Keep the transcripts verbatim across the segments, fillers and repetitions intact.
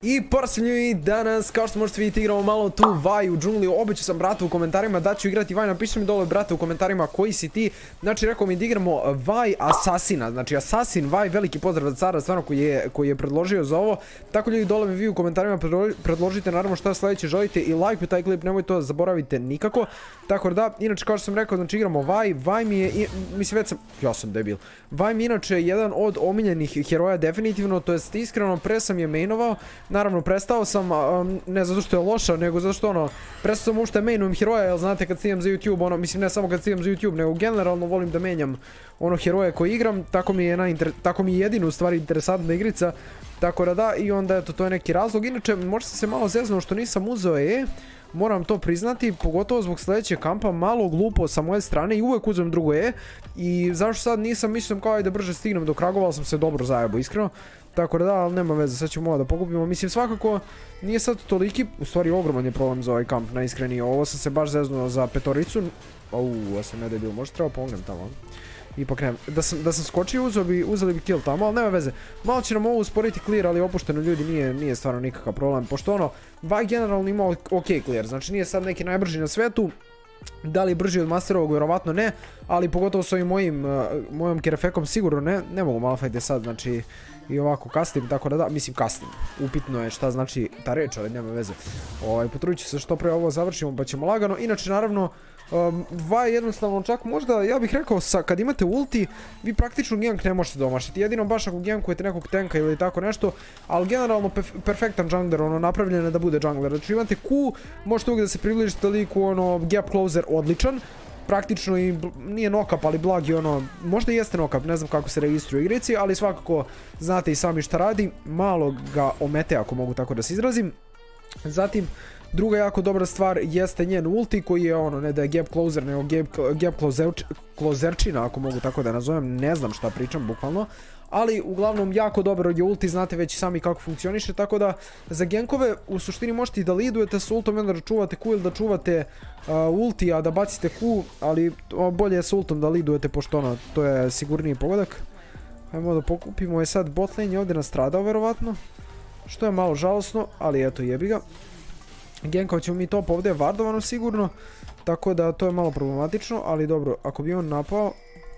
I posljednju i danas, kao što možete vidjeti, igramo malo tu Vaj u džungli. Obećao sam bratu u komentarima da ću igrati Vaj. Napišite mi dole, brate, u komentarima koji si ti. Znači, rekao mi da igramo Vaj Asasina. Znači, Asasin Vaj, veliki pozdrav za cara, stvarno, koji je, koji je predložio za ovo. Tako ljudi, dole mi vi u komentarima predložite naravno šta sljedeće želite i like taj klip, nemoj to zaboravite nikako. Tako da, inače, kao što sam rekao, znači igramo Vaj. Vaj mi je, mislim, već sam, ja sam debil. Vaj mi je inače jedan od omiljenih heroja definitivno, to jest iskreno, pre sam je mainovao. Naravno, prestao sam, um, ne zato što je loša, nego zato što ono, prestao sam uopšte mainujem heroja, jer znate kad snimam za YouTube, ono, mislim ne samo kad snimam za YouTube, nego generalno volim da menjam ono heroje koji igram, tako mi je, na tako mi je jedino u stvari interesantna igrica, tako da da, i onda eto, to je neki razlog. Inače, možda sam se malo zeznuo što nisam uzeo E, moram to priznati, pogotovo zbog sljedećeg kampa, malo glupo sa moje strane i uvek uzem drugo E, i zašto sad nisam, mislim kao da brže stignem do Kragova, ali sam se dobro zajebao, iskreno. Tako da da, ali nema veze, sad ćemo ovo da pokupimo. Mislim, svakako nije sad toliki, u stvari ogroman je problem za ovaj kamp, najiskreniji. Ovo sam se baš zeznuo za petoricu. Uuu, ja sam ne debil, možda treba pomognem tamo. Ipak ne, da sam, da sam skočio, uzeo bi, uzeli bi kill tamo, ali nema veze. Malo će nam ovo usporiti clear, ali opušteno ljudi, nije, nije stvarno nikakav problem. Pošto ono, Vaj generalno ima ok clear, znači nije sad neki najbrži na svetu. Da li je brži od Masterovog, vjerovatno ne, ali pogotovo s ovim mojim, uh, mojom Kerefekom sigurno ne, ne mogu malfajte sad, znači i ovako kastim, tako da da, mislim kastim, upitno je šta znači ta reč, ali nema veze. Ovaj, potrudit ću se što pre ovo završimo, pa ćemo lagano. Inače, naravno, um, Vaj jednostavno čak možda, ja bih rekao, sa, kad imate ulti, vi praktično gank ne možete domašiti, jedino baš ako gankujete nekog tanka ili tako nešto, ali generalno pef, perfektan jungler, ono, napravljen je da bude jungler. Znači imate Q, možete uvijek da se približite liku, ono, gap closer odličan, praktično i nije knock-up, ali blagi ono, možda i jeste knock-up, ne znam kako se registruje u igrici, ali svakako znate i sami šta radi, malo ga omete ako mogu tako da se izrazim. Zatim, druga jako dobra stvar jeste njen ulti koji je ono, ne da je gap closer, nego gap, gap closerčina ako mogu tako da nazovem, ne znam šta pričam bukvalno. Ali uglavnom jako dobro je ulti, znate već sami kako funkcioniše, tako da za gankove u suštini možete i da lidujete s ultom, onda da čuvate Q ili da čuvate uh, ulti, a da bacite Q, ali o, bolje je s ultom da lidujete, pošto ono, to je sigurniji pogodak. Hajmo da pokupimo, je sad bot lane je ovdje nastradao verovatno, što je malo žalosno, ali eto jebi ga. Gankovat ćemo mi top, ovdje je vardovano sigurno, tako da to je malo problematično, ali dobro, ako bi on napao,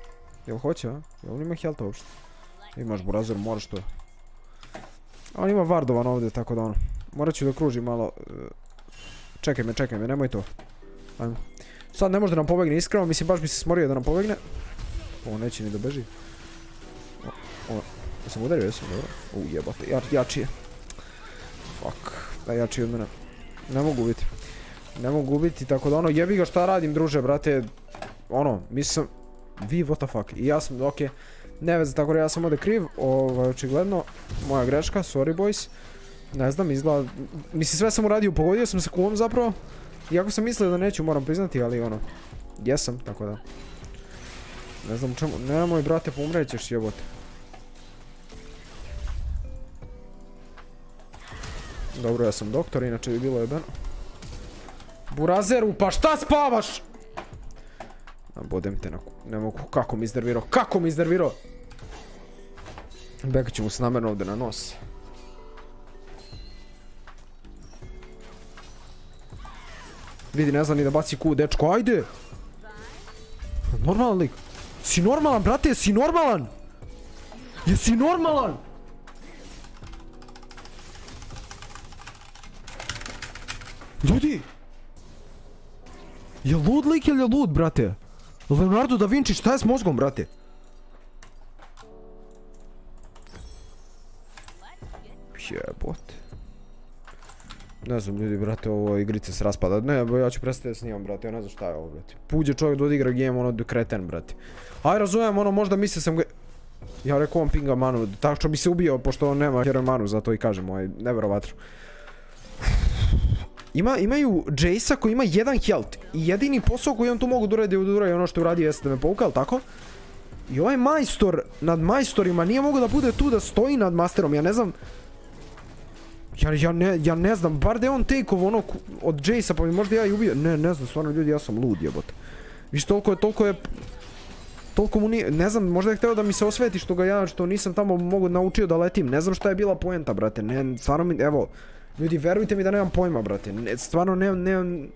jel hoće, a? Jel on ima health uopšte? Imaš Burazor, moraš to. On ima vardovan ovdje, tako da ono. Morat ću da kružim malo. Čekaj me, čekaj me, nemoj to. Ajmo. Sad ne može da nam pobegne iskreno, mislim baš bi se smorio da nam pobegne. Ovo neće ni da beži. Ja sam udario, jesam, dobro. U jebate, ja, jači je. Fuck, da jači od mene. Ne mogu biti. Ne mogu biti, tako da ono, jebi ga šta radim druže, brate. Ono, mislim, vi what the fuck. I ja sam, okej. Ne veze, tako da ja sam ovdje kriv, ovaj, očigledno, moja greška, sorry boys, ne znam, izgleda, mislim sve sam uradio, pogodio sam se kuvom zapravo, iako sam mislio da neću, moram priznati, ali ono, jesam, tako da, ne znam čemu, nemoj brate, pomrećeš jebote. Dobro, ja sam doktor, inače bi bilo jebeno. Burazeru, pa šta spavaš? Bodem te na... ne mogu, kako mi iznervirao, kako mi iznervirao! Bekat ću mu se namjerno ovdje na nos. Vidi, ne znam ni da baci Q, dečko, ajde! Normalan lik. Si normalan, brate, si normalan! Jesi normalan? Ljudi! Je lud lik ili je lud, brate? Leonardo da Vinci, šta je s mozgom, brate? Jebote. Ne znam, ljudi, brate, ovo igrice se raspada. Ne, ja ću prestati da snimam, brate, ja ne znam šta je ovo, brate. Puđe čovjek da odigra game, ono, kreten, brate. Aj, razumijem, ono, možda mislio sam ga... Ja rekao on pinga manu, tako što bi se ubio, pošto on nema hero manu, zato i kažem, ovaj, neverovatno. Ima, imaju Jace'a koji ima jedan health i jedini posao koji on tu mogu da uradi je ono što je uradio jeste da me povukao, tako? I ovaj majstor nad majstorima nije mogu da bude tu da stoji nad masterom, ja ne znam... Ja, ja, ne, ja ne znam, bar da je on take-ov ono od Jace'a pa mi možda ja i ubio... Ne, ne znam, stvarno ljudi, ja sam lud jebote. Viš, toliko je, toliko je... toliko mu nije, ne znam, možda je hteo da mi se osveti što ga ja, što nisam tamo mogu naučio da letim, ne znam šta je bila poenta, brate, ne, stvarno mi, evo, ljudi, verujte mi da nemam pojma, brate, ne, stvarno nemam, nemam,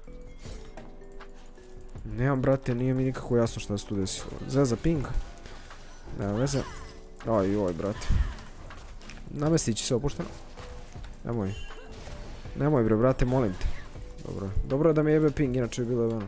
nemam, brate, nije mi nikako jasno šta se tu desilo, zeza ping, nema veze, aj joj, brate, namestit će se opušteno, nemoj, nemoj bre, brate, molim te, dobro, dobro je da mi jebe ping, inače je bilo je ono.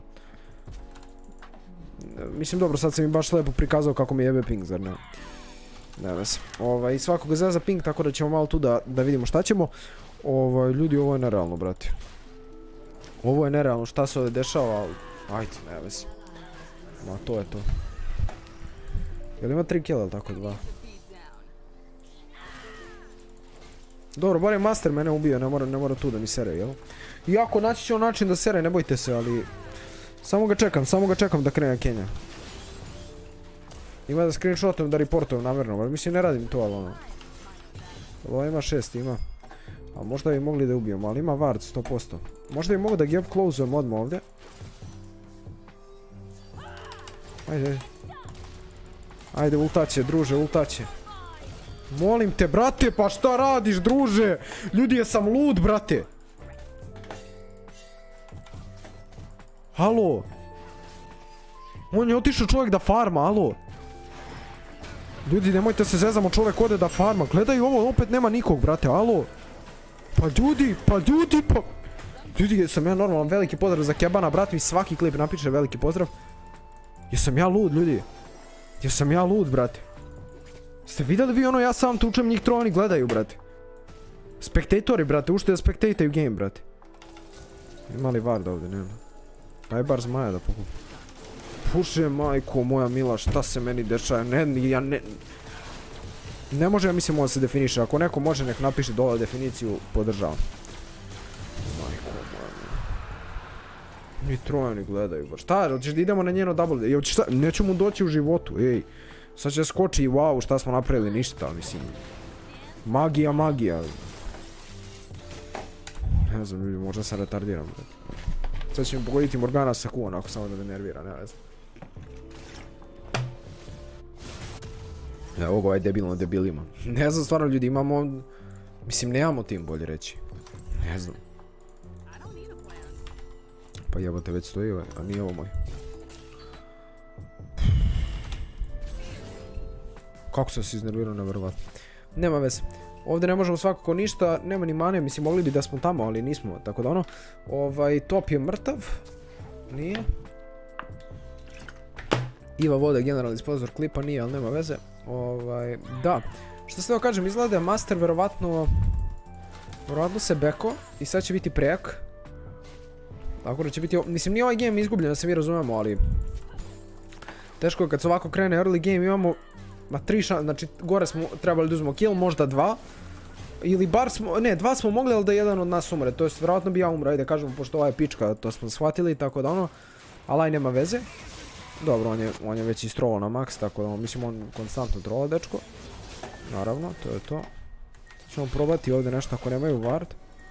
Mislim, dobro, sad sam mi baš lepo prikazao kako mi jebe ping, zar ne? Ne veze. Ovaj, svakoga zeza ping, tako da ćemo malo tu da, da vidimo šta ćemo. Ovaj, ljudi, ovo je nerealno, brate. Ovo je nerealno, šta se ovdje dešava, ali... Ajde, ne veze. Ma, to je to. Jel ima tri kila, ili tako, dva? Dobro, bar je master mene ubio, ne mora, ne mora tu da mi sere, jel? Iako naći će on način da sere, ne bojte se, ali... Samo ga čekam, samo ga čekam da krene Kenja. Ima da screenshotujem, da reportujem namjerno, mislim ne radim to, ali ono. Ovo ima šest, ima. A možda bi mogli da ubijemo, ali ima ward sto posto. Možda bi mogu da gap close-ujem odmah ovdje. Ajde, ajde. Ajde, ultaće, druže, ultaće. Molim te, brate, pa šta radiš, druže? Ljudi, jesam lud, brate. Halo? On je otišao čovjek da farma, alo? Ljudi, nemojte se zezamo, čovjek ode da farma. Gledaj ovo, opet nema nikog, brate, alo? Pa ljudi, pa ljudi, pa... Ljudi, sam ja normalan, veliki pozdrav za Kebana, brat mi svaki klip napiše veliki pozdrav. Jesam ja lud, ljudi? Jesam ja lud, brate? Ste vidjeli vi ono, ja sam tučem, njih troje oni gledaju, brate. Spektatori, brate, ušte da spektataju game, brate. Ima li Varda ovdje, nema. Daj bar zmaja da pokup. Puše, majko moja mila, šta se meni dešava, ne, ja ne... Ne može, ja mislim, ovo se definiše, ako neko može, nek napiše dole definiciju, podržavam. Majko moja mila. Ni troje oni gledaju, baš. Šta, hoćeš da idemo na njeno double, jel šta, neću mu doći u životu, ej. Sad će skoči i wow, šta smo napravili, ništa, mislim. Magija, magija. Ne znam, ljudi, možda se retardiram, brate. Sad će mi pogoditi Morgana sa Q, onako samo da me nervira, ne znam. Evo ga ovaj debilno debilima. Ne znam, stvarno ljudi, imamo... Mislim, nemamo tim, bolje reći. Ne znam. Pa jebote, već stoji ovaj, a nije ovo moj. Kako sam se iznervirao, nevjerovatno. Nema veze. Ovdje ne možemo svakako ništa, nema ni mane, mislim mogli bi da smo tamo, ali nismo, tako da ono. Ovaj, top je mrtav. Nije. Iva vode generalni sponsor klipa, nije, ali nema veze. Ovaj, da. Što se da kažem, izgleda da je master verovatno... Verovatno se beko i sad će biti prejak. Tako da će biti, mislim nije ovaj game izgubljen, da se mi razumemo, ali... Teško je kad se ovako krene early game, imamo... Ma tri šan, znači gore smo trebali da uzmemo kill, možda dva. Ili bar smo, ne, dva smo mogli, ali da jedan od nas umre, to jest vjerojatno bi ja umre, ajde kažemo, pošto ova je pička, to smo shvatili, tako da ono. Ali aj nema veze. Dobro, on je, on je već istrolao na max, tako da mislim on konstantno trola, dečko. Naravno, to je to. Ćemo probati ovdje nešto ako nemaju ward.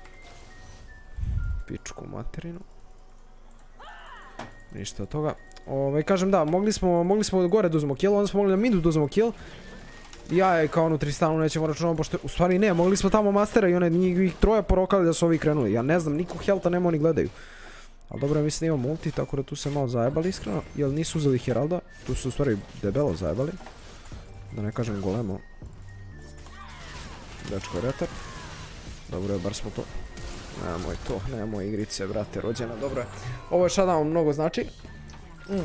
Pičku materinu. Ništa od toga. Ovaj, kažem da, mogli smo, mogli smo gore da uzmemo kill, onda smo mogli na midu da uzmemo kill. Ja je kao ono Tristanu nećemo računati, pošto u stvari ne, mogli smo tamo mastera i one njih troje porokali da su ovi krenuli. Ja ne znam, nikog helta nema, oni gledaju. Ali dobro, mislim da ima multi, tako da tu se malo zajebali iskreno. Jel nisu uzeli Heralda, tu su u stvari debelo zajebali. Da ne kažem golemo. Dečko je retar. Dobro je, bar smo to. Nemoj to, nemoj igrice, brate, rođena, dobro je. Ovo je shutdown mnogo znači. Mm.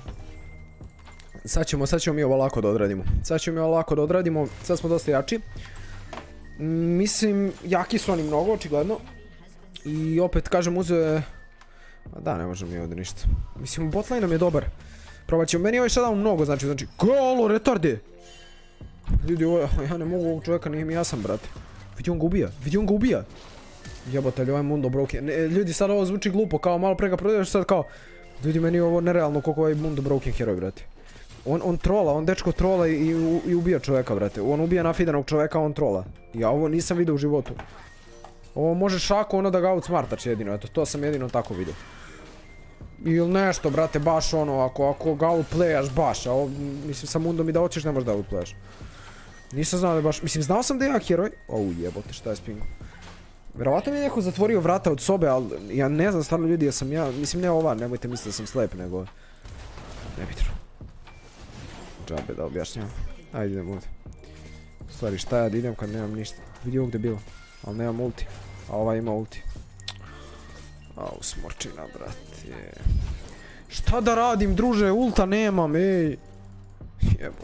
Sad ćemo, sad ćemo mi ovo lako da odradimo. Sad ćemo mi ovo lako da odradimo, sad smo dosta jači. Mislim, jaki su oni mnogo, očigledno. I opet, kažem, uzeo... Da, ne možemo mi ovdje ništa. Mislim, botlane nam je dobar. Probat ćemo, meni ovaj shutdown mnogo znači, znači... Golo, retarde! Ljudi, ovo, ja ne mogu ovog čovjeka, nije mi jasan, brate. Vidi, on ga ubija, vidi, on ga ubija. Jebotelj, ovaj Mundo broken. Ne, ljudi, sad ovo zvuči glupo, kao malo pre ga prodaš, sad kao... Ljudi, meni je ovo nerealno koliko ovaj Mundo broken heroj, brate. On, on trola, on dečko trola i, i, i ubija čovjeka, brate. On ubija nafidanog čovjeka, on trola. Ja ovo nisam vidio u životu. Ovo može šako ono da ga outsmartač jedino, eto, to sam jedino tako vidio. Ili nešto, brate, baš ono, ako, ako ga outplayaš baš, a ovo, mislim, sa Mundom i da hoćeš ne možeš da outplayaš. Nisam znao da je baš, mislim, znao sam da je jak heroj. Au jebote, šta je s pingom. Verovatno mi je neko zatvorio vrata od sobe, ali ja ne znam stvarno ljudi, ja sam ja, mislim ne ova, nemojte misliti da sam slep, nego... Nebitno. Džabe da objašnjam. Ajde idem ovdje. U stvari šta ja da idem kad nemam ništa. Vidi ovdje bilo, ali nemam ulti. A ova ima ulti. Au, smorčina, brate. Šta da radim, druže, ulta nemam, ej. Jebo.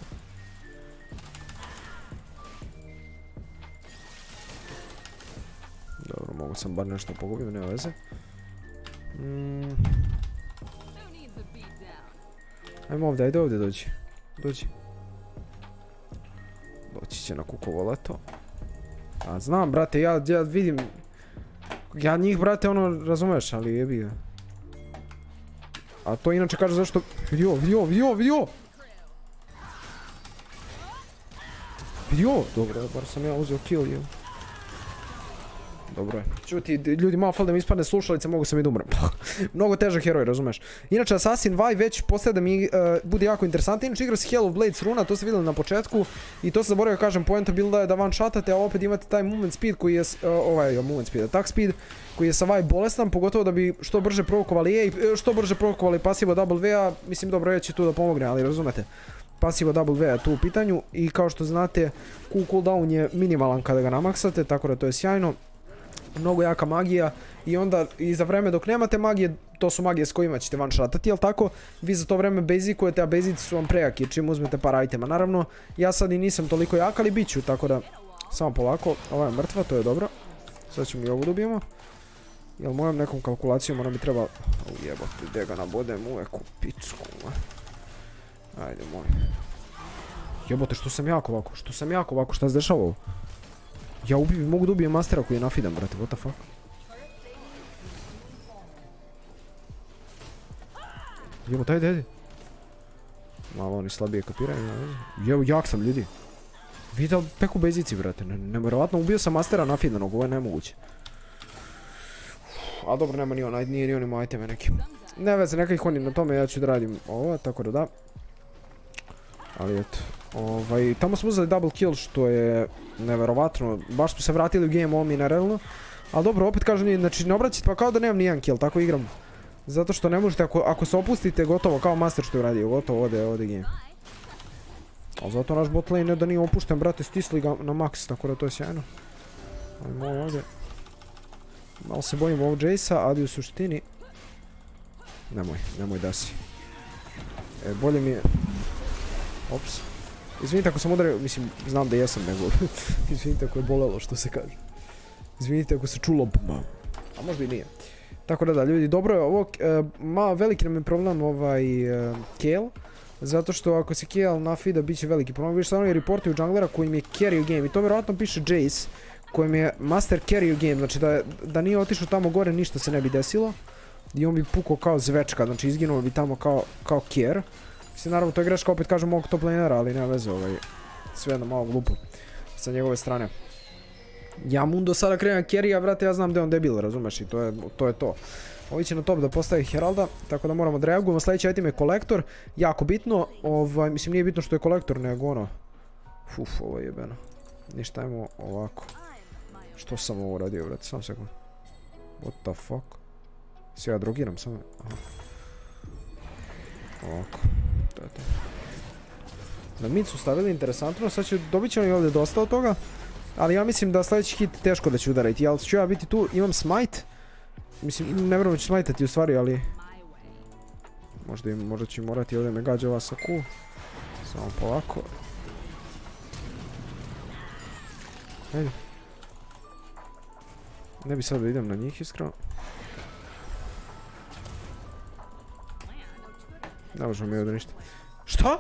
Dobro, mogu sam bar nešto pogubiti, nema veze. Mm. Ajmo ovdje, ajde ovdje dođi. Dođi. Doći će na kukovo leto. A znam, brate, ja, ja vidim... Ja njih, brate, ono, razumeš, ali jebi ga. A to inače kaže zašto... Vidio, vidio, vidio, vidio! Vidio! Dobro, bar sam ja uzeo kill, jel. Dobro je. Čuti, ljudi, malo fal da mi ispadne slušalice, mogu sam i da umrem. Mnogo težak heroj, razumeš. Inače, Assassin Vi već postaje da mi uh, bude jako interesantno. Inače, igra se Hell of Blades runa, to ste vidjeli na početku. I to se zaboravio kažem, poenta builda je da one shotate, a opet imate taj movement speed koji je, uh, ovaj, jo, movement speed, attack speed, koji je sa Vi bolestan, pogotovo da bi što brže provokovali E, što brže provokovali pasivo W, a mislim dobro, ja će tu da pomogne, ali razumete. Pasivo W je tu u pitanju i kao što znate, Q cooldown je minimalan kada ga namaksate, tako da to je sjajno. Mnogo jaka magija i onda i za vreme dok nemate magije, to su magije s kojima ćete one shotati, jel tako? Vi za to vreme basicujete, a basici su vam prejaki čim uzmete par itema. Naravno, ja sad i nisam toliko jak, ali bit ću, tako da samo polako. Ova je mrtva, to je dobro. Sad ćemo i ovu dobijemo. Jel mojom nekom kalkulacijom ona bi treba... Ujebote, gdje ga nabodem uvek u pičku. Ajde moj. Jebote, što sam jako ovako, što sam jako ovako, šta se dešava ovo? Ja ubijem, mogu da ubijem mastera koji je nafidan, brate, what the fuck? Jebote, ajde, ajde. Malo oni slabije kapiraju, jevo, jak sam, ljudi. Vidite li peku bezici, brate, nevjerovatno ubio sam mastera nafidanog, ovo je nemoguće. A dobro, nema ni on, nije ni on imao iteme neki. Ne veze, neka ih oni na tome, ja ću da radim ovo, tako da da. Ali eto, ovaj, tamo smo uzeli double kill što je neverovatno, baš smo se vratili u game ovo mineralno. Ali dobro, opet kažem, znači ne obraćate pa kao da nemam nijedan kill, tako igram. Zato što ne možete, ako, ako se opustite, gotovo, kao master što je uradio, gotovo, ode, ode game. Ali zato naš bot lane ne da nije opušten, brate, stisli ga na max, tako da to je sjajno. Ajmo ovdje. Malo se bojim ovog Jace'a, ali u suštini... Nemoj, nemoj da si. E, bolje mi je... Ops. Izvinite ako sam udario, mislim, znam da jesam, nego... Izvinite ako je bolelo, što se kaže. Izvinite ako se čulo bma. A možda i nije. Tako da da, ljudi, dobro je ovo, e, ma, veliki nam je problem ovaj e, Kayle. Zato što ako se Kayle nafida, bit će veliki problem. Viš stvarno je reportuju junglera kojim je carry u game. I to vjerojatno piše Jace, kojim je master carry u game. Znači da, da nije otišao tamo gore, ništa se ne bi desilo. I on bi pukao kao zvečka, znači izginuo bi tamo kao, kao care. Mislim, naravno, to je greška, opet kažem, ovog top lanera, ali nema veze, ovaj, sve jedno malo glupo sa njegove strane. Ja Mundo sada krenem carry-a, brate, ja znam da je on debil, razumeš, i to je to. Je to. Ovi će na top da postavi Heralda, tako da moramo da reagujemo. Sljedeći item je kolektor, jako bitno, ovaj, mislim, nije bitno što je kolektor, nego ono... Uf, ovo je jebeno. Ništa, ajmo ovako. Što sam ovo uradio, brate, sam sekund. What the fuck? Se ja drogiram, samo... Aha. Ovako, to je to. Na mid su stavili interesantno, sad će, dobit ćemo i ovdje dosta od toga. Ali ja mislim da sljedeći hit teško da će udariti, ali ću ja biti tu, imam smite. Mislim, ne vjerujem da ću smajtati u stvari, ali... Možda, im, možda ću morati ovdje me gađa ova sa Q. Samo polako. Ajde. Ne bi sad da idem na njih iskreno. Ne možemo mi ovdje ništa. Šta?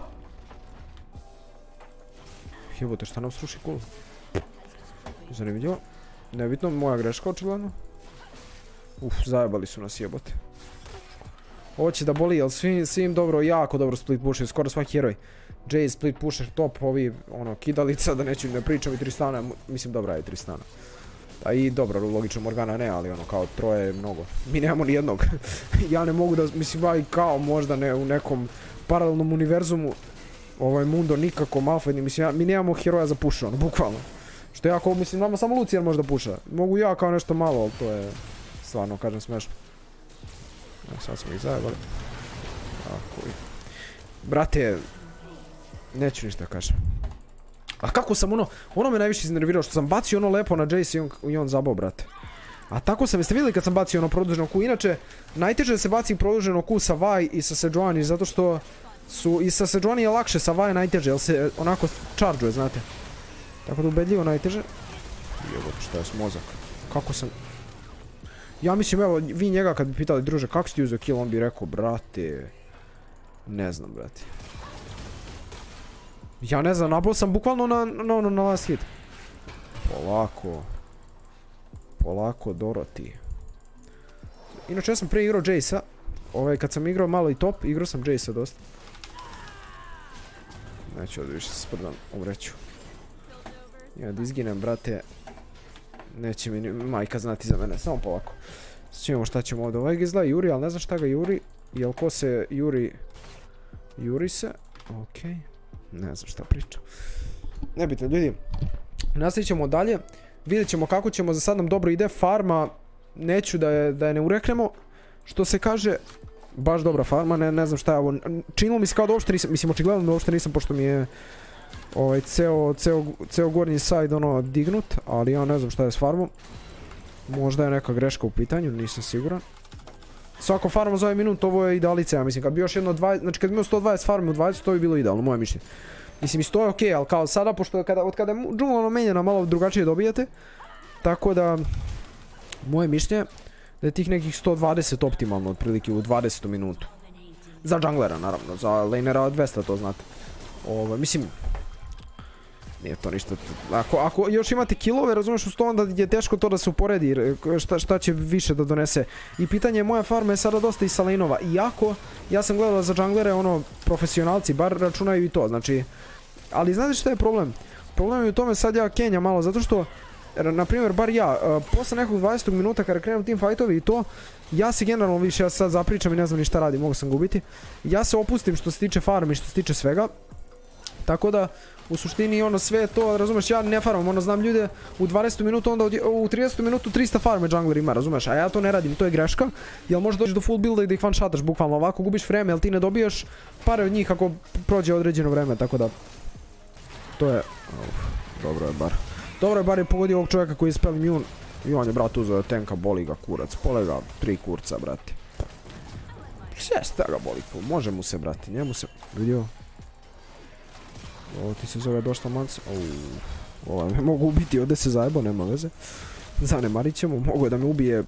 Jebote, šta nam sruši kulu? Zanimljivo. Nebitno, moja greška očigledno. Uf, zajebali su nas, jebote. Ovo će da boli, jel svim, svim dobro, jako dobro split pusher, skoro svaki heroj. Jace, split pusher, top, ovi, ono, kidalica, da neću ne pričam i Tristana, mislim dobra je Tristana. A i dobro, logično Morgana ne, ali ono kao troje je mnogo. Mi nemamo ni jednog. Ja ne mogu da, mislim, aj kao možda ne u nekom paralelnom univerzumu. Ovaj Mundo nikako, Malphite, mislim, ja, mi nemamo heroja za puša, ono, bukvalno. Što jako, mislim, nama samo Lucian može da puša. Mogu ja kao nešto malo, ali to je stvarno, kažem, smešno. E, sad smo ih zajebali. Tako i... Brate, neću ništa kažem. A kako sam ono, ono me najviše iznervirao, što sam bacio ono lepo na Jace i on, i on zabao, brate. A tako sam, jeste vidjeli kad sam bacio ono produženo Q, inače, najteže se baci produženo Q sa Vi i sa Sejuani, zato što su, i sa Sejuani je lakše, sa Vi je najteže, jer se onako chargeuje, znate. Tako da ubedljivo najteže. Jebote, šta je s mozak? Kako sam... Ja mislim, evo, vi njega kad bi pitali, druže, kako si ti uzeo kill, on bi rekao, brate... Ne znam, brate. Ja ne znam, nabao sam bukvalno na, na, na, na last hit. Polako. Polako, Dorothy. Inače, ja sam prije igrao Jace-a. Ovaj, kad sam igrao malo i top, igrao sam Jace-a dosta. Neću ovdje više se sprdam, umreću. Ja da izginem, brate. Neće mi majka znati za mene, samo polako. Sad ćemo šta ćemo ovdje. Ovaj ga izgleda juri, ali ne znam šta ga juri. Jel ko se juri... Juri se, okej. Ne znam šta pričam. Nebitno, ljudi. Nastavit ćemo dalje. Vidjet ćemo kako ćemo, za sad nam dobro ide. Farma, neću da je, da je ne ureknemo. Što se kaže, baš dobra farma, ne, ne znam šta je ovo. Činilo mi se kao da uopšte nisam, mislim očigledno da uopšte nisam, pošto mi je ovaj ceo, ceo, ceo gornji side ono dignut, ali ja ne znam šta je s farmom. Možda je neka greška u pitanju, nisam siguran. Svako farma za ovaj minut, ovo je idealica, ja mislim, kad bi još jedno dvadeset, znači kad bi imao sto dvadeset farme u dvadeset, to bi bilo idealno, moje mišljenje. Mislim, i sto je okej, ali kao sada, pošto kada, od kada je džungla ono menjena, malo drugačije dobijate. Tako da, moje mišljenje, da je tih nekih sto dvadeset optimalno, otprilike u dvadesetu minutu. Za džunglera, naravno, za lanera dvesta, to znate. Ovo, mislim, nije to ništa. Ako, ako još imate killove, razumiješ, uz to onda je teško to da se uporedi, šta, šta će više da donese. I pitanje je, moja farma je sada dosta i sa laneova. Iako, ja sam gledao za džunglere, ono, profesionalci, bar računaju i to, znači... Ali znate šta je problem? Problem je u tome, sad ja kenjam malo, zato što, na primjer, bar ja, uh, posle nekog dvadesetog minuta kada krenem team fightovi i to, ja se generalno više, ja sad zapričam i ne znam ni šta radim, mogu sam gubiti. Ja se opustim što se tiče farmi, što se tiče svega. Tako da, u suštini ono sve to, razumeš, ja ne farmam, ono znam ljude u dvadesetom minutu, onda u tridesetom minutu trista farme jungler ima, razumeš, a ja to ne radim, to je greška, jel možeš doći do full builda i da ih one shotaš, bukvalno ovako gubiš vreme, jel ti ne dobijaš pare od njih ako prođe određeno vreme, tako da, to je, uf, dobro je bar, dobro je bar je pogodio ovog čovjeka koji je spell immune, i on je, brat, uzeo tenka, boli ga kurac, pole ga, tri kurca, brati, sjesta ga boli, može mu se, brati, njemu se, vidio. Ovo ti se zove došla manca. Ovo me mogu ubiti, ovdje se zajebo, nema veze. Zanemarit ćemo, mogu je da me ubije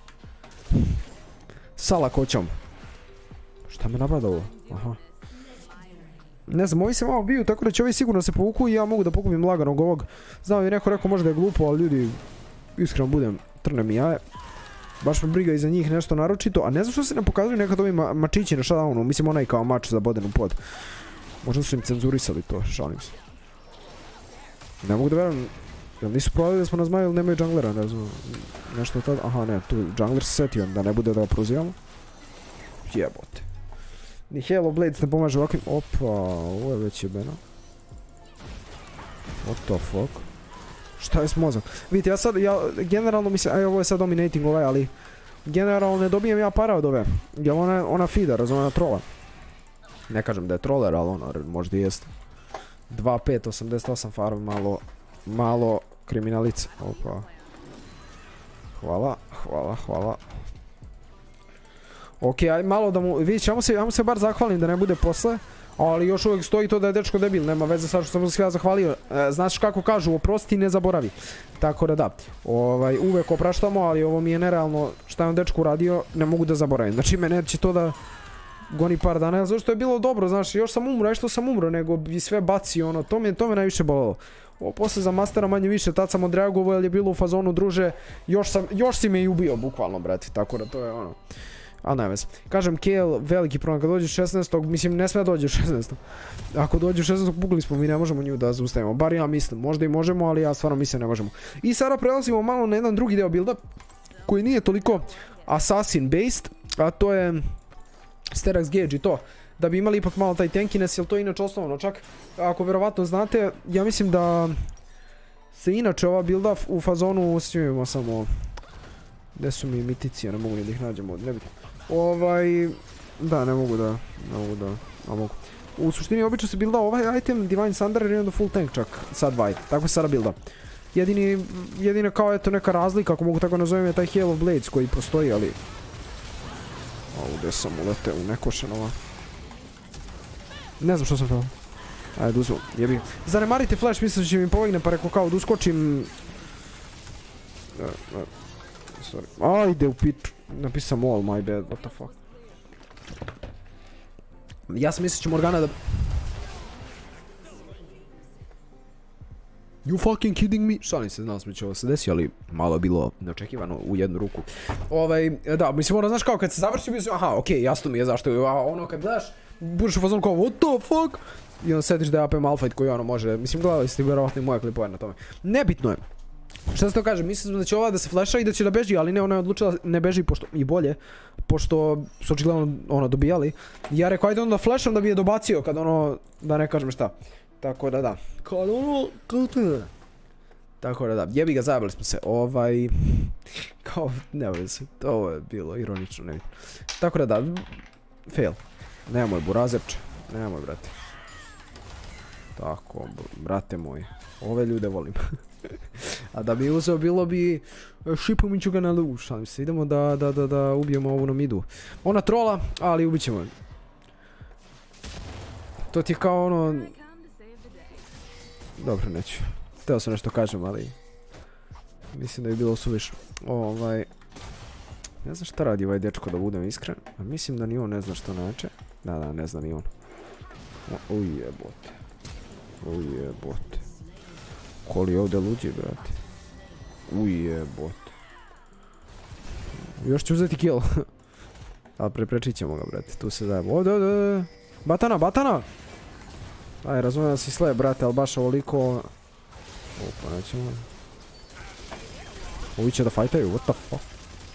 sa lakoćom. Šta me napada ovo? Aha. Ne znam, ovi se malo biju, tako da će ovi sigurno se povuku i ja mogu da pokupim laganog ovog. Znam je neko rekao možda je glupo, ali ljudi, iskreno budem, trne mi jaje. Baš me briga iza njih nešto naročito, a ne znam što se ne pokazuju nekad ovi ma mačići na shutdownu, mislim onaj kao mač za boden u pod. Možda su im cenzurisali to, šalim se. Ne mogu da verujem, jel nisu provali da smo na zmaju ili nemaju džunglera, ne znam, nešto od tada, aha ne, tu džungler se setio, da ne bude da ga prozivamo. Jebote. Ni Halo Blades ne pomaže ovakvim, opa, ovo je već jebeno. What the fuck? Šta je s mozom? Vidite, ja sad, ja generalno mislim, aj ovo je sad dominating ovaj, ali generalno ne dobijem ja para od ove, jer ona, ona feeder, razumije, ona trola. Ne kažem da je troller, ali ono, možda i jeste. dva pet osamdeset osam farm, malo, malo kriminalica. Opa. Hvala, hvala, hvala. Ok, aj malo da mu, vidite, ja mu se, ja mu se bar zahvalim da ne bude posle. Ali još uvijek stoji to da je dečko debil, nema veze sad što sam se ja zahvalio. E, znaš kako kažu, oprosti i ne zaboravi. Tako da da, ovaj, uvijek opraštamo, ali ovo mi je nerealno šta je on dečku uradio, ne mogu da zaboravim. Znači mene će to da goni par dana, zašto je bilo dobro, znaš, još sam umro, što sam umro, nego bi sve bacio, ono, to me, to me najviše bolelo. Ovo posle za mastera manje više, tad sam odreagovao jer je bilo u fazonu, druže, još sam, još si me i ubio, bukvalno, brate, tako da to je ono. Ali ne vez. Kažem, Kale, veliki problem, kad dođe šesnaestog, mislim, ne sme da dođe šesnaestog. Ako dođe šesnaestog, pukli smo, mi ne možemo nju da zaustavimo. Bar ja mislim, možda i možemo, ali ja stvarno mislim ne možemo. I sada prelazimo malo na jedan drugi deo builda, koji nije toliko assassin based, a to je Sterak's Gauge i to. Da bi imali ipak malo taj tankiness, jer to je inače osnovno čak. Ako verovatno znate, ja mislim da se inače ova builda u fazonu, snimimo samo... Gde su mi miticije, ne mogu ni da ih nađem ovdje, nebitno. Ovaj... Da, ne mogu da... Ne mogu da... A mogu. U suštini obično se builda ovaj item, Divine Thunder, jer imam da full tank čak. Sad dva. Tako se sada builda. Jedini... Jedina kao eto neka razlika, ako mogu tako nazovem, je taj Hail of Blades koji postoji, ali... Ovdje sam uleteo u nekošenova. Ne znam što sam feo. Ajde, uzmem, jebi. Zanemarite flash, mislim da će mi povegne, pa reko kao da uskočim... Sorry. Ajde u piču. Napisam all, my bad, what the fuck. Ja sam mislio će Morgana da... You fucking kidding me? Šalim se, znao sam da će ovo se desi, ali malo je bilo neočekivano u jednu ruku. Ovaj, da, mislim, ono, znaš kao kad se završi, mislim, aha, okej, jasno mi je zašto je, a ono kad gledaš, budeš u fazonu kao, what the fuck? I onda setiš da je A P Malphite koji ono može, mislim, gledali ste vjerovatno i moje klipove na tome. Nebitno je. Šta se to kaže, mislim da će ova da se flasha i da će da beži, ali ne, ona je odlučila ne beži pošto, i bolje, pošto su očigledno ono dobijali. Ja rekao, ajde onda flasham da bi je dobacio kad ono, da ne kažem šta. Tako da da. Kad ono, kao te. Tako da da, jebi ga, zajebali smo se, ovaj... Kao, ne vodi se, to je bilo ironično, ne vidim. Tako da da, fail. Nemoj burazerče, nemoj brate. Tako, brate moj, ove ljude volim. A da bi uzeo bilo bi Šipomiću ga na lu, šalim se, idemo da, da, da, da ubijemo ovu na midu. Ona trola, ali ubit ćemo je. To ti je kao ono... Dobro, neću. Hteo sam nešto kažem, ali... Mislim da je bilo suvišno. Ovaj... Ne znam šta radi ovaj dečko, da budem iskren. A mislim da ni on ne zna što nače. Da, da, ne zna ni on. Uj jebote. Uj jebote. Ko li je ovdje luđi, brate? Uj jebote. Još ću uzeti kill. Ali preprečit ćemo ga, brate. Tu se dajemo. Ovdje, ovdje. Batana, batana! Aj, razumijem da si slab, brate, ali baš ovoliko... Opa, nećemo... Ovi će da fajtaju, what the fuck?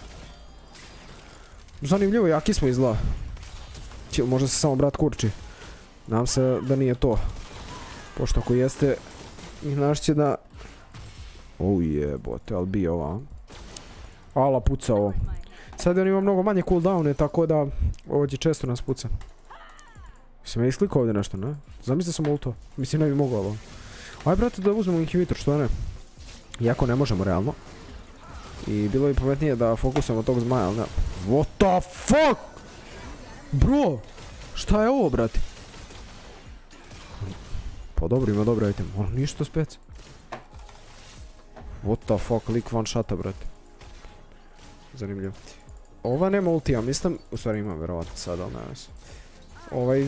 Zanimljivo, jaki smo izgleda. Možda se samo brat kurči. Nadam se da nije to. Pošto ako jeste... I znaš će da... O jebote, ali bi ova. Ala puca ovo. Sad on ima mnogo manje cooldowne, tako da... Ovo će često nas puca. Mislim, ja isklikao ovdje nešto, ne? Zamisli sam ulto. Mislim, ne bi mogao ovo. Aj, brate, da uzmemo inhibitor, što ne? Iako ne možemo, realno. I bilo bi pametnije da fokusujemo tog zmaja, ali ne. What the fuck? Bro! Šta je ovo, brate? Pa dobro, ima dobro item. Ono, ništa spec. What the fuck, lik one shota, brate. Zanimljivo. Ova nema ultija, mislim... U stvari ima, verovatno, sad, ali nema se. Ovaj...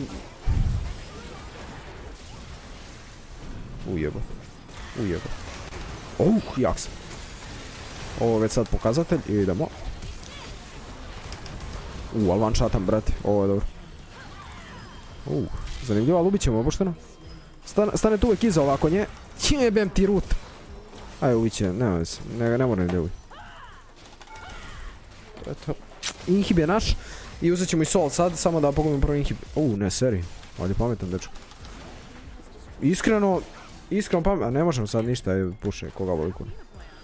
Ujebo. Ujebo. Uh, jak sam. Ovo je već sad pokazatelj i idemo. Uh, ali one shotam, brate. Ovo je dobro. Uh, zanimljivo, ali ubit ćemo obošteno. Stane tu uvijek iza ovako nje. Jebem ti rut. Aj, ubit će, nema se. Ne, ne moram da ubit. Eto. Inhib je naš. I uzet ćemo i sol sad, samo da pogledamo prvo inhib. Uuu, ne, seri. Ovdje pametan dečko. Iskreno, iskreno pametan, a ne možemo sad ništa, puše, koga voli kun.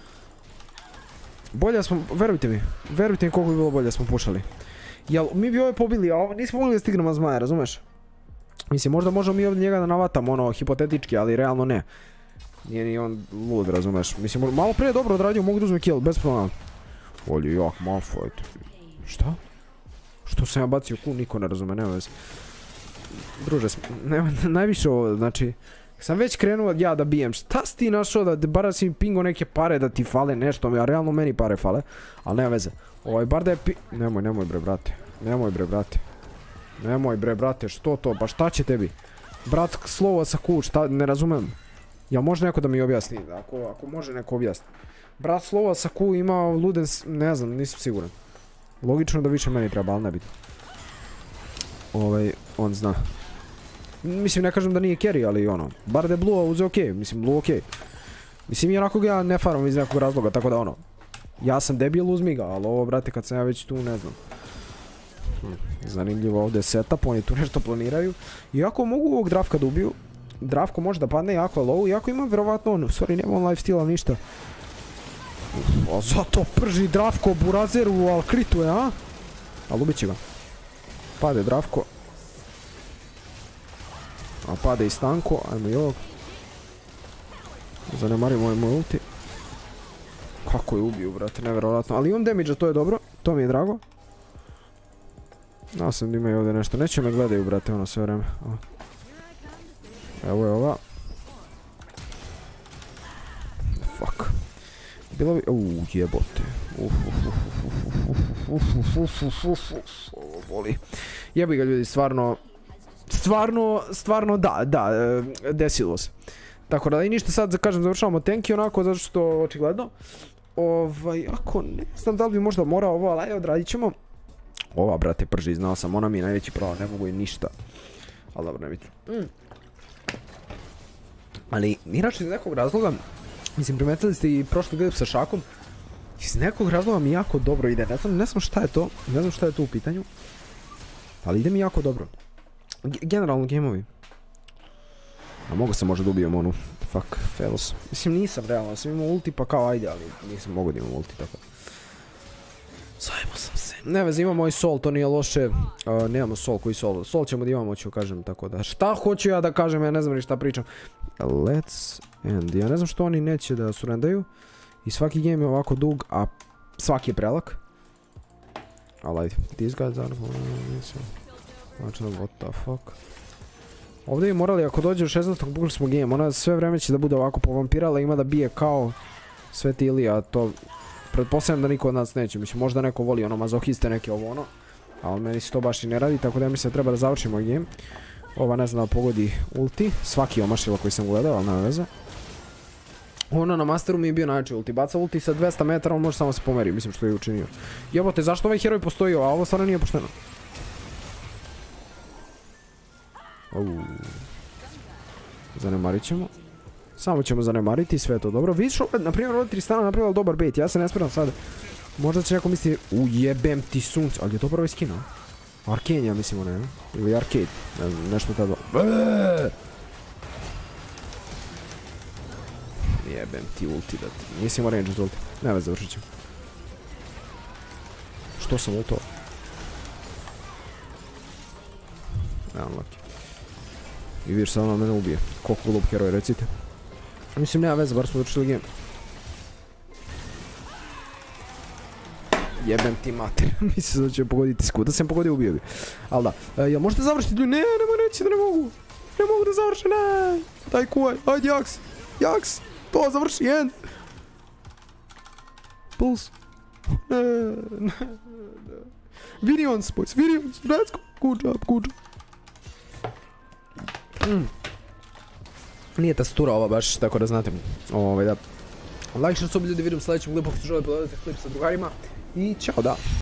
Bolje smo, verujte mi, verujte mi koliko bi bilo bolje smo pušali. Jel, mi bi ove pobili, a ovo nismo mogli da stignemo zmaja, razumeš? Mislim, možda možemo mi ovdje njega da navatamo, ono, hipotetički, ali realno ne. Nije ni on lud, razumeš? Mislim, malo prije dobro odradio, mogu da uzme kill, bez problema. Olje, jak, Malphite. Šta? Što sam ja bacio ku, niko ne razume, nema veze. Druže, nema, najviše ovo, znači... Sam već krenuo ja da bijem, šta si ti našao da bar si pingo neke pare da ti fale nešto, a realno meni pare fale, ali nema veze. Ovaj, bar da je pi... Nemoj, nemoj bre, brate. Nemoj bre, brate. Nemoj bre, brate, što to, pa šta će tebi? Brat slova sa ku, šta, ne razumem. Jel može neko da mi objasni, ako, ako može neko objasni. Brat slova sa ku ima luden, ne znam, nisam siguran. Logično da više meni treba, ali ne bitno. Ovaj, on zna. Mislim, ne kažem da nije carry, ali ono, bar da je Blue uze okej, mislim, Blue okej. Mislim, i onako ga ja ne faram iz nekog razloga, tako da ono, ja sam debil, uzmi ga, ali ovo, brate, kad sam ja već tu, ne znam. Hm, zanimljivo ovdje je setup, oni tu nešto planiraju. Iako mogu ovog Dravka da ubiju, Dravko može da padne jako low, iako ima vjerovatno ono, sorry, nema on lifesteala ništa. A zato prži Dravko Burazeru u Alkritu, ja? Ali ubit će ga. Pade Dravko. A pade i Stanko, ajmo i ovog. Zanemarimo ovaj moj ulti. Kako je ubiju, brate, nevjerovatno. Ali imam damage, to je dobro, to mi je drago. Ja sam da imaju ovdje nešto, neće me gledaju, brate, ono sve vreme. Evo je ova. Fuck. Bilo bi... Uuu, jebote. Uf, uf, uf, uf, uf, uf, uf, uf, uf, ovo voli. Jebi ga ljudi, stvarno... Stvarno, stvarno da, da, desilo se. Tako da i ništa sad, da kažem, završavamo tanki onako, zato što očigledno. Ovaj, ako ne znam da li bi možda morao ovo, ali odradit ćemo. Ova, brate, prži, znao sam, ona mi je najveći pravo, ne mogu i ništa. Ali dobro, ne bitno. Mm. Ali, inače iz nekog razloga, mislim, primetili ste i prošli video sa Šakom, iz nekog razloga mi jako dobro ide, ne znam, ne znam šta je to, ne znam šta je to u pitanju, ali ide mi jako dobro. G generalno gameovi. A mogu sam možda da ubijem onu, fuck, fails. Mislim, nisam realno, sam imao ulti pa kao ajde, ali nisam mogu da imam ulti, tako. Zajmo sam se. Ne veze, imamo i sol, to nije loše. Uh, nemamo sol, koji sol? Sol ćemo da imamo, ću kažem, tako da. Šta hoću ja da kažem, ja ne znam ni šta pričam. Let's end. Ja ne znam što oni neće da surrendaju. I svaki game je ovako dug, a svaki je prelak. Ali ajde, these guys are... Znači, what the fuck. Ovdje bi morali, ako dođe u šesnaestog bukli smo game, ona sve vreme će da bude ovako povampirala, ima da bije kao Sveti Ilija, to... Pretpostavljam da niko od nas neće, mislim, možda neko voli ono mazohiste, neke ovo ono. Ali meni se to baš i ne radi, tako da ja mislim da treba da završimo ovaj game. Ova ne znam da pogodi ulti, svaki omašila koji sam gledao, ali nema veze. Ono na masteru mi je bio najjači ulti, baca ulti sa dvesta metara, on može samo se pomeri, mislim što je učinio. Jebote, zašto ovaj heroj postoji, a ovo stvarno nije pošteno. Uuu. Zanemarit ćemo. Samo ćemo zanemariti, sve je to dobro. Vidiš, na primjer, ovdje Tristana napravila dobar bait, ja se ne spiram sad. Možda će neko misliti, ujebem ti sunce, ali je to prvi skin, a? Arcane, ja mislim, ne? Ili Arcade, ne znam, nešto tada. Jebem ti ulti, da ti, nisam imao range ulti. Ne već, završit ćemo. Što sam u to? Nemam laki. I vidiš, sad ona mene ubije. Koliko glup heroj, recite. Mislim, nema veze, bar smo završili game. Jebem ti mater. Mislim da će pogoditi sku. Da sam pogodio, ubio bi. Ali da. Jel možete završiti ljudi? Ne, nemoj reći da ne mogu. Ne mogu da završi, ne. Daj kuvaj. Ajde, Jaks. Jaks. To, završi, end. Puls. Ne, ne, ne. Virions, boys. Virions. Let's go. Good job, good job. Mm. Nije tastatura ova baš, tako da znate. Ovaj da. Like, share, sub, ljudi, vidim u sljedećem klipu ako ste žele pogledati klip sa drugarima. I čao, da.